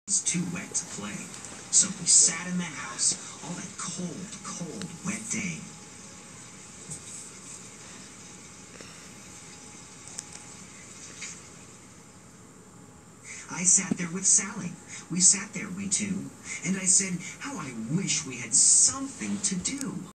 was too wet to play, so we sat in the house all that cold, wet day. I sat there with Sally. We sat there, we two, and I said how I wish we had something to do.